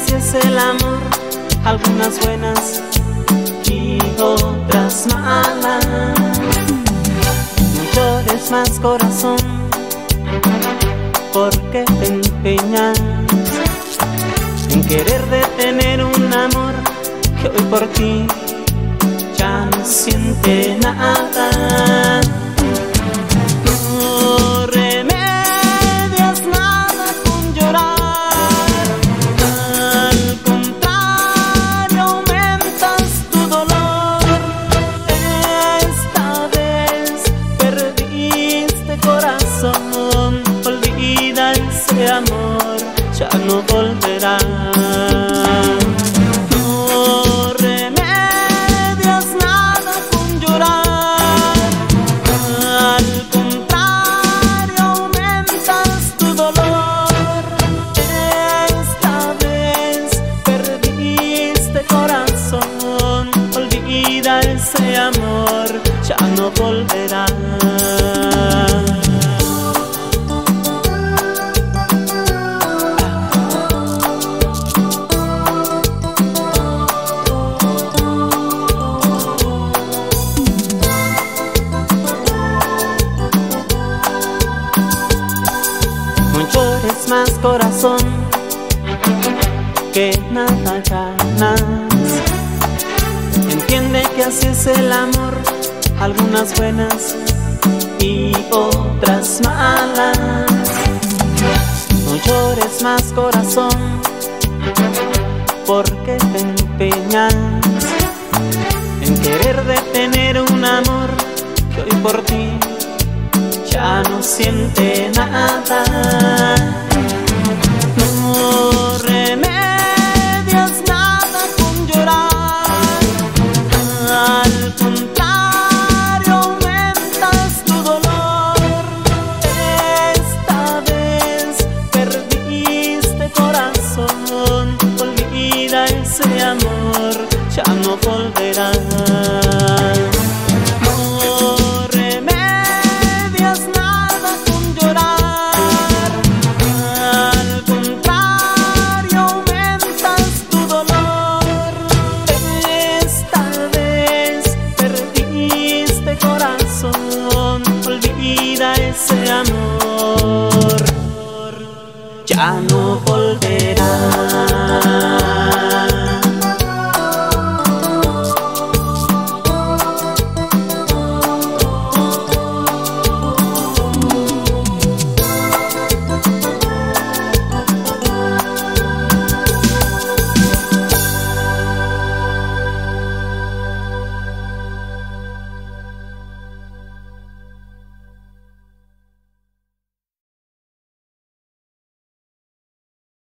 así es el amor, algunas buenas y otras malas. No llores más, corazón, porque te empeñas en querer detener un amor que hoy por ti ya no siente nada. No remedias nada con llorar, al contrario aumentas tu dolor. Esta vez perdiste corazón, olvida ese amor, ya no volverá. Ese amor ya no volverá. No llores más, corazón, que nada ganas. Entiende que así es el amor, algunas buenas y otras malas. No llores más, corazón, porque te empeñas en querer detener un amor que hoy por ti ya no siente nada. No remedias nada con llorar, al contrario aumentas tu dolor. Esta vez perdiste corazón, olvida ese amor, ya no volverá. No remedias nada con llorar, al contrario aumentas tu dolor. Esta vez perdiste corazón, olvida ese amor, ya no volverá.